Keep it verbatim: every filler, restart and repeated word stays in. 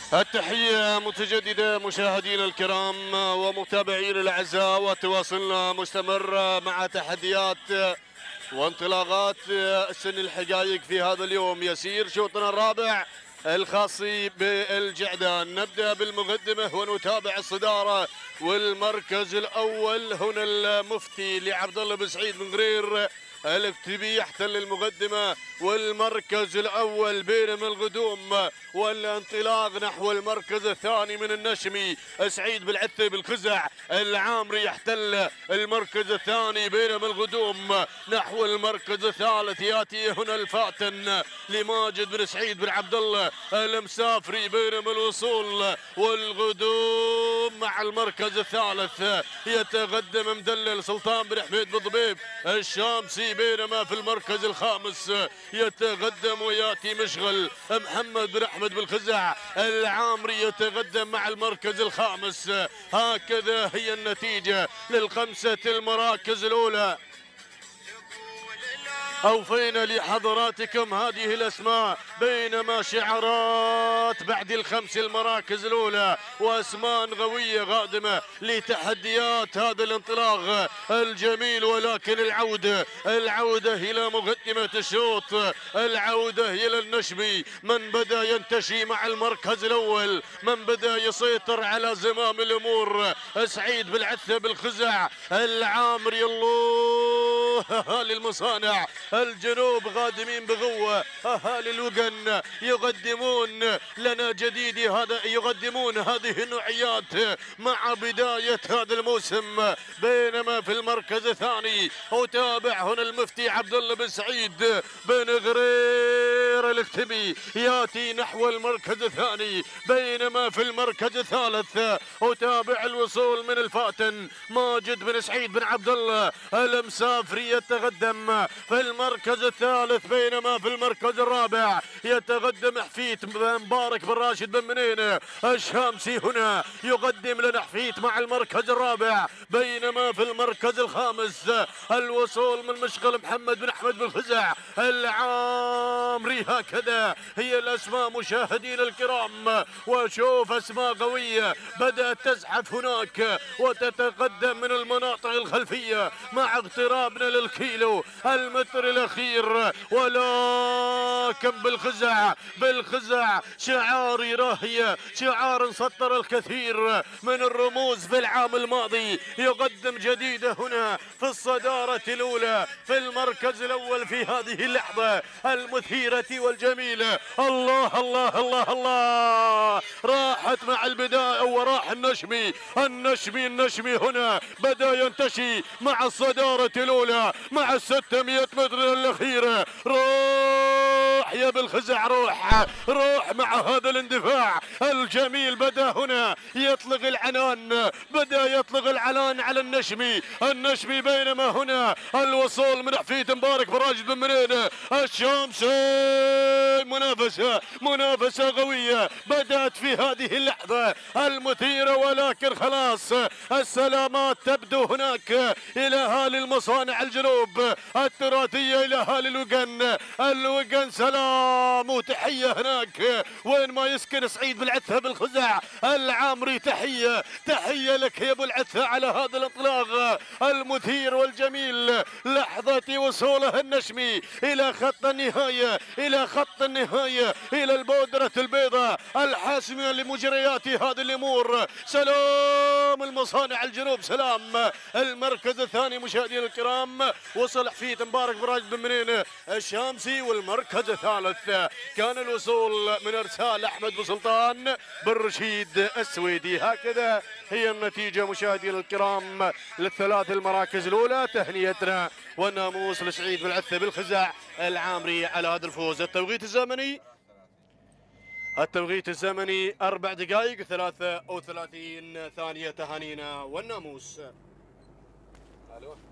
التحية متجددة مشاهدينا الكرام ومتابعينا الأعزاء، وتواصلنا مستمر مع تحديات وانطلاقات سن الحقائق في هذا اليوم. يسير شوطنا الرابع الخاص بالجعدان. نبدأ بالمقدمة ونتابع الصدارة والمركز الأول. هنا المفتي لعبد الله بن سعيد بن غرير الاكتبي يحتل المقدمة والمركز الأول، بينما القدوم والانطلاق نحو المركز الثاني من النشمي سعيد بالعثي بالخزع العامري يحتل المركز الثاني، بينما القدوم نحو المركز الثالث. ياتي هنا الفاتن لماجد بن سعيد بن عبد الله المسافري، بينما الوصول والقدوم مع المركز الثالث يتقدم مدلل سلطان بن حميد بن ضبيب الشامسي، بينما في المركز الخامس يتقدم وياتي مشغل محمد بن احمد بالخزع العامري يتقدم مع المركز الخامس. هكذا هي النتيجة للخمسة المراكز الأولى. أوفينا لحضراتكم هذه الأسماء، بينما شعارات بعد الخمس المراكز الأولى وأسماء قوية قادمة لتحديات هذا الانطلاق الجميل. ولكن العودة العودة إلى مقدمة الشوط، العودة إلى النشمي، من بدأ ينتشي مع المركز الأول، من بدأ يسيطر على زمام الأمور سعيد بالعثة بالخزع العامري. الله أهالي المصانع الجنوب قادمين بقوة، أهالي الوقن يقدمون لنا جديد، هذا يقدمون هذه النوعيات مع بداية هذا الموسم. بينما في المركز الثاني أتابع هنا المفتي عبد الله بن سعيد بن غرير الاكتبي ياتي نحو المركز الثاني، بينما في المركز الثالث أتابع الوصول من الفاتن ماجد بن سعيد بن عبد الله المسافري يتقدم في المركز الثالث، بينما في المركز الرابع يتقدم حفيت مبارك بن راشد بن منين الشامسي، هنا يقدم لنا حفيت مع المركز الرابع. بينما في المركز الخامس الوصول من مشغل محمد بن احمد بن خزع العامري. هكذا هي الاسماء مشاهدينا الكرام، وشوف اسماء قويه بدات تزحف هناك وتتقدم من المناطق الخلفيه مع اقترابنا للكيلو المتر الاخير. ولكن بالخزع بالخزع شعار راهيه، شعار سطر الكثير من الرموز في العام الماضي، يقدم جديده هنا في الصداره الاولى في المركز الاول في هذه اللحظه المثيره والجميله. الله الله الله الله، راحت مع البدايه وراح النشمي النشمي النشمي هنا بدا ينتشي مع الصداره الاولى مع الستمائة متر الاخيره. روح يا بالخزع، روح روح مع هذا الاندفاع الجميل. بدا هنا يطلق العنان، بدا يطلق العنان على النشمي النشمي بينما هنا الوصول من حفيد مبارك بن راشد بن منين الشامسي. منافسه منافسه قويه بدات في هذه اللحظه المثيره، ولكن خلاص السلامات تبدو هناك الى اهالي المصانع الجنوب التراثيه، الى اهالي الوقن الوقن. سلام وتحيه هناك وين ما يسكن سعيد بالعثه بالخزع العامري. تحيه تحيه لك يا ابو العثه على هذا الاطلاق المثير والجميل. لحظه وصوله النشمي الى خط النهايه، الى خط النهايه، الى البودره البيضاء الحاسمه لمجريات هذه الامور. سلام المصانع الجنوب، سلام المركز الثاني مشاهدينا الكرام. وصل حفيد مبارك بن راشد بن منين الشامسي، والمركز الثالث كان الوصول من ارسال احمد بن سلطان بن رشيد السويدي. هكذا هي النتيجه مشاهدينا الكرام للثلاث المراكز الاولى. تهنيتنا والناموس لسعيد بالعثه بالخزع العامري على هذا الفوز. التوقيت الزمني التوقيت الزمني أربع دقائق ثلاثة وثلاثين ثانية. تهانينا والناموس. الو